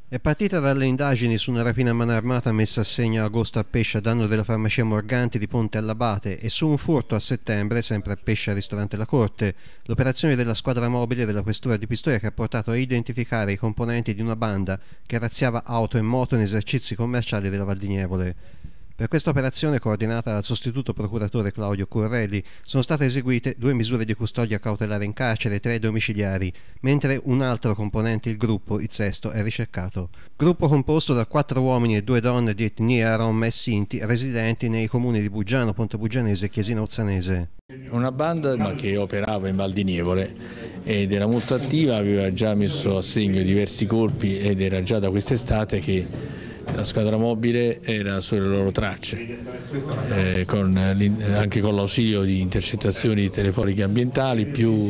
È partita dalle indagini su una rapina a mano armata messa a segno agosto a Pescia a danno della farmacia Morganti di Ponte all'Abate e su un furto a settembre, sempre a Pescia al ristorante La Corte, l'operazione della squadra mobile della questura di Pistoia che ha portato a identificare i componenti di una banda che razziava auto e moto in esercizi commerciali della Val di Nievole. Per questa operazione, coordinata dal sostituto procuratore Claudio Currelli, sono state eseguite 2 misure di custodia cautelare in carcere e 3 domiciliari, mentre un altro componente, il gruppo, il sesto, è ricercato. Gruppo composto da 4 uomini e 2 donne di etnia rom e sinti, residenti nei comuni di Buggiano, Pontebuggianese e Chiesina Ozzanese. Una banda che operava in Val di Nievole ed era molto attiva, aveva già messo a segno diversi colpi ed era già da quest'estate che la squadra mobile era sulle loro tracce, anche con l'ausilio di intercettazioni telefoniche ambientali, più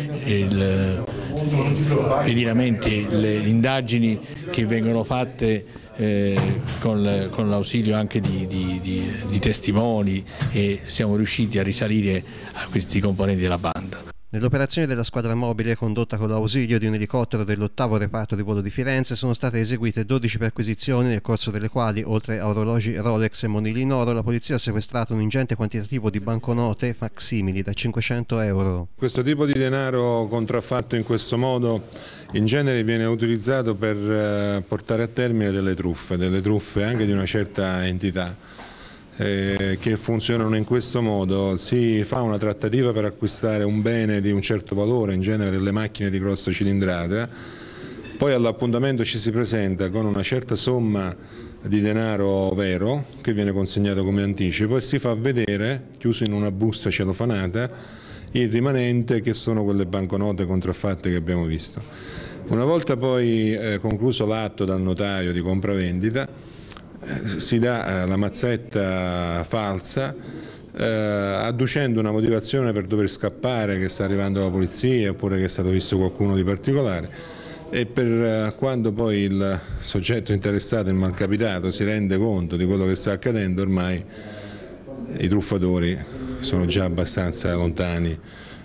pedinamenti, le indagini che vengono fatte con l'ausilio anche di testimoni, e siamo riusciti a risalire a questi componenti della banda. Nell'operazione della squadra mobile, condotta con l'ausilio di un elicottero dell'8° reparto di volo di Firenze, sono state eseguite 12 perquisizioni, nel corso delle quali, oltre a orologi Rolex e monili in oro, la polizia ha sequestrato un ingente quantitativo di banconote facsimili da 500 euro. Questo tipo di denaro contraffatto in questo modo in genere viene utilizzato per portare a termine delle truffe anche di una certa entità. Che funzionano in questo modo: si fa una trattativa per acquistare un bene di un certo valore, in genere delle macchine di grossa cilindrata, poi all'appuntamento ci si presenta con una certa somma di denaro vero che viene consegnato come anticipo e si fa vedere, chiuso in una busta celofanata, il rimanente, che sono quelle banconote contraffatte che abbiamo visto. Una volta poi concluso l'atto dal notaio di compravendita, si dà la mazzetta falsa adducendo una motivazione per dover scappare, che sta arrivando la polizia oppure che è stato visto qualcuno di particolare, e per quando poi il soggetto interessato, il malcapitato, si rende conto di quello che sta accadendo, ormai i truffatori sono già abbastanza lontani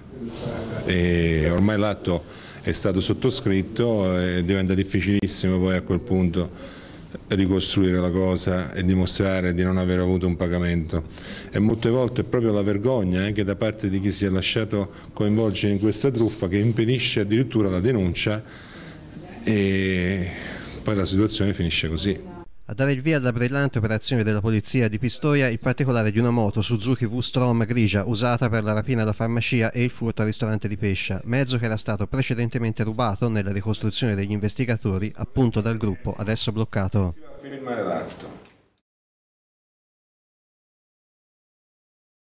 e ormai l'atto è stato sottoscritto e diventa difficilissimo poi a quel punto ricostruire la cosa e dimostrare di non aver avuto un pagamento. E molte volte è proprio la vergogna anche da parte di chi si è lasciato coinvolgere in questa truffa che impedisce addirittura la denuncia, e poi la situazione finisce così. A dare il via alla brillante operazione della polizia di Pistoia il particolare di una moto Suzuki V-Strom grigia usata per la rapina alla farmacia e il furto al ristorante di Pescia, mezzo che era stato precedentemente rubato nella ricostruzione degli investigatori appunto dal gruppo adesso bloccato. Si va a firmare l'atto.